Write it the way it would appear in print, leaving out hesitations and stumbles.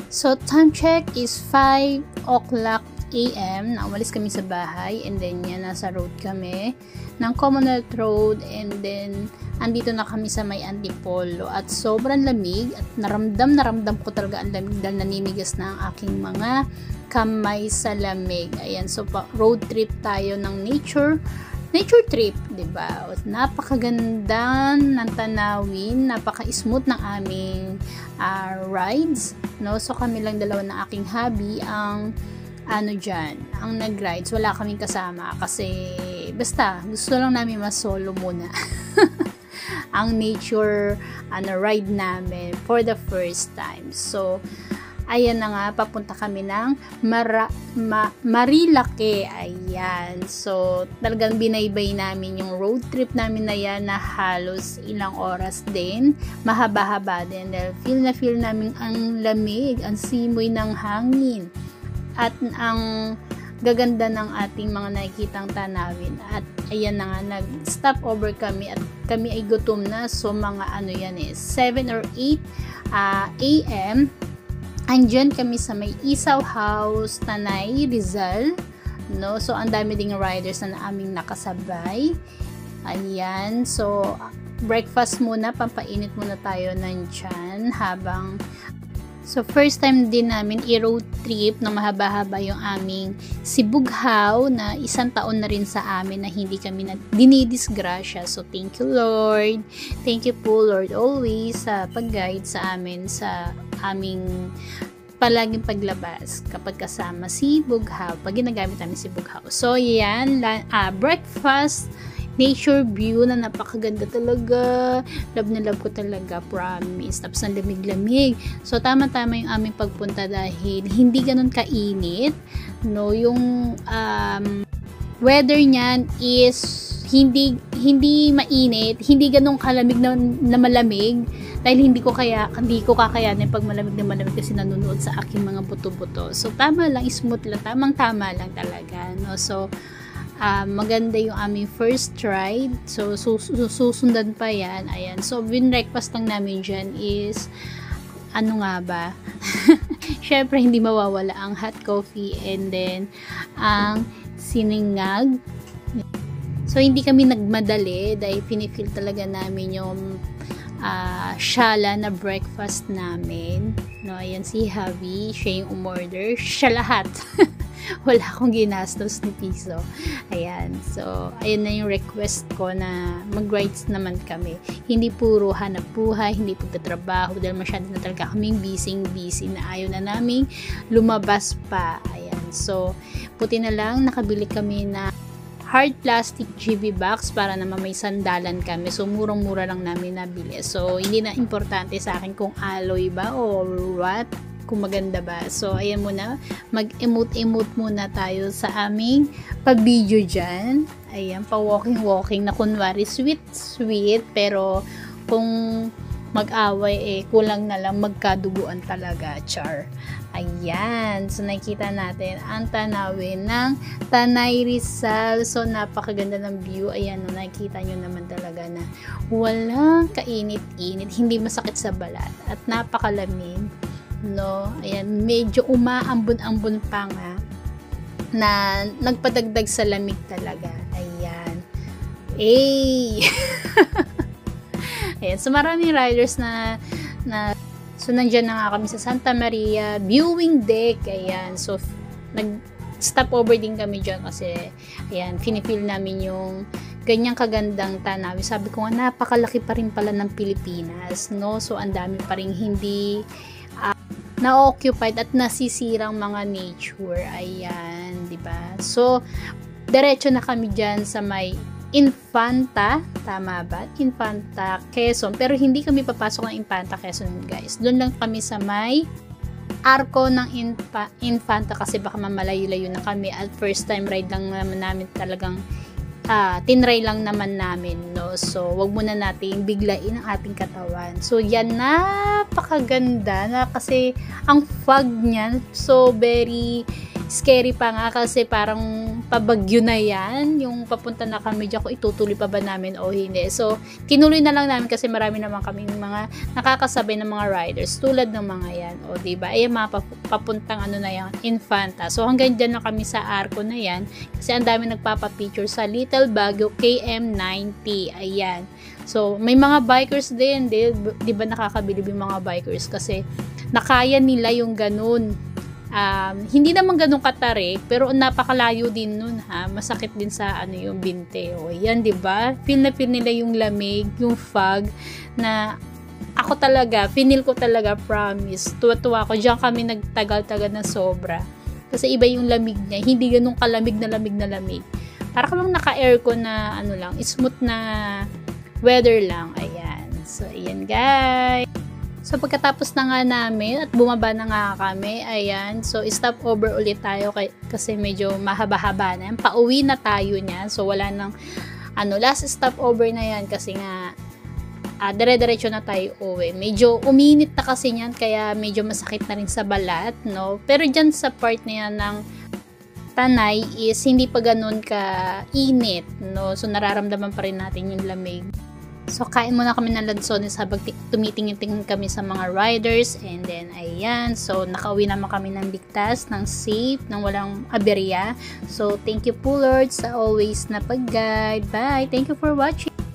So, time check is 5 o'clock AM. Naumalis kami sa bahay and then yan, nasa road kami ng Commonwealth Road and then andito na kami sa may Antipolo at sobrang lamig at naramdam ko talaga ang lamig dahil naninigas na ang aking mga kamay sa lamig. Ayan, so road trip tayo ng nature trip, 'di ba? Napakaganda ng tanawin, napaka-smooth ng aming rides, no? So kami lang dalawa ng aking hubby ang ang nag-rides. Wala kaming kasama kasi basta gusto lang namin mas-solo muna. Ang nature ride namin for the first time. So ayan na nga, papunta kami ng Marilake. Ayan. So, talagang binaybay namin yung road trip namin na yan na halos ilang oras din. Mahaba-haba din. Dahil feel namin ang lamig, ang simoy ng hangin. At ang gaganda ng ating mga nakikitang tanawin. At ayan na nga, nag-stop over kami at kami ay gutom na. So, mga 7 or 8 AM. Andyan kami sa may Isaw House, Tanay, Rizal, no? So, ang dami ding riders na aming nakasabay. Ayan. So, breakfast muna, pampainit muna tayo ng tiyan habang so, first time din namin i-road trip na mahaba-haba yung aming Sibughaw na 1 taon na rin sa amin na hindi kami dinidisgrasya. So, thank you Lord. Thank you po Lord always sa pag-guide sa amin sa aming palaging paglabas kapag kasama si Bughaw, pag ginagamit namin si Bughaw. So, yan, breakfast, nature view na napakaganda talaga. Love na love ko talaga, promise. Tapos ang lamig-lamig. So, tama-tama yung aming pagpunta dahil hindi ganun kainit. No, yung weather niyan is hindi mainit, hindi ganun kalamig na malamig. Dahil hindi ko kakayanin pag malamig na malamig kasi nanonood sa aking mga buto-buto. So, tama lang, smooth lang, tamang-tama lang talaga, no? So, maganda yung aming first ride. So, susundan pa yan. Ayan. So, breakfast lang namin dyan is, ano nga ba? Syempre, hindi mawawala ang hot coffee and then, ang siningag. So, hindi kami nagmadali dahil pinifeel talaga namin yung shala na breakfast namin. No, ayan si Javi, siya yung umorder. Siya lahat. Wala akong ginastos ni piso. Ayan. So, ayan na yung request ko na mag-rides naman kami. Hindi puro hanap buhay, hindi pagtatrabaho dahil masyado na talaga kaming busy na ayaw na naming lumabas pa. Ayan. So, puti na lang nakabili kami na hard plastic GB box para naman may sandalan kami. So, murang-mura lang namin nabili. So, hindi na importante sa akin kung alloy ba or what, kung maganda ba. So, ayan muna. Mag-emote muna tayo sa aming pa-video dyan. Ayan, pa-walking na kunwari sweet, pero kung mag-away, kulang na lang magkaduguan talaga, char. Ayan, so nakikita natin ang tanawin ng Tanay Rizal. So napakaganda ng view. Ayan, no, nakikita nyo naman talaga na walang kainit-init, hindi masakit sa balat at napakalamig, no? Ayan, medyo umaambon-ambon pa nga na nagpadagdag sa lamig talaga. Ayan. Ayan, so maraming riders na so nandyan na nga kami sa Santa Maria viewing deck. Ayan, so nag-stop over din kami dyan kasi ayan, finifeel namin yung ganyang kagandang tanawin. Sabi ko nga, napakalaki pa rin pala ng Pilipinas, no? So ang dami pa rin hindi na-occupied at nasisirang mga nature. Ayan, di ba? So diretso na kami dyan sa may Infanta, tama ba? Infanta, Quezon. Pero hindi kami papasok ng Infanta, Quezon, guys. Doon lang kami sa may arko ng Infanta kasi baka mamalayo-layo na kami at first time ride lang naman namin talagang tinry lang naman namin, no? So, wag muna natin biglain ang ating katawan. So, yan, napakaganda na kasi ang fog niyan, so very scary pa nga kasi parang pabagyo na yan, yung papunta na kami dyan, kung itutuloy pa ba namin o hindi. So, tinuloy na lang namin kasi marami naman kami mga nakakasabay ng mga riders tulad ng mga yan. O, diba? Ayan, mga papuntang ano na yan, Infanta. So, hanggang dyan na kami sa arko na yan kasi ang dami nagpapapicture sa Little Baguio KM90. Ayan. So, may mga bikers din. Di ba nakakabilib yung mga bikers kasi nakaya nila yung ganun. Hindi naman ganun katarik, pero napakalayo din nun ha. Masakit din sa ano yung binte. O yan, 'di ba? Feel na feel nila yung lamig, yung fog na ako talaga, finil ko talaga, promise. Tuwa-tuwa ako. Diyan kami nagtagal-tagal na sobra. Kasi iba yung lamig niya. Hindi ganun kalamig na lamig na lamig. Para kamang naka-aircon na ano lang, smooth na weather lang. Ayan. So, ayan guys. So, pagkatapos na nga namin at bumaba na nga kami, ayan, so stop over ulit tayo kasi medyo mahaba-haba na yan. Pauwi na tayo niya. So, wala nang, last stop over na yan kasi nga, dire-diretso na tayo uwi. Medyo uminit na kasi yan, kaya medyo masakit na rin sa balat, no? Pero dyan sa part na yan ng Tanay is hindi pa ganun ka-init, no? So, nararamdaman pa rin natin yung lamig. So, kain muna kami ng lansones habang tumitingin-tingin kami sa mga riders. And then, ayan. So, nakauwi naman kami ng ligtas, ng safe, ng walang aberya. So, thank you po Lord sa always na pag-guide. Bye! Thank you for watching!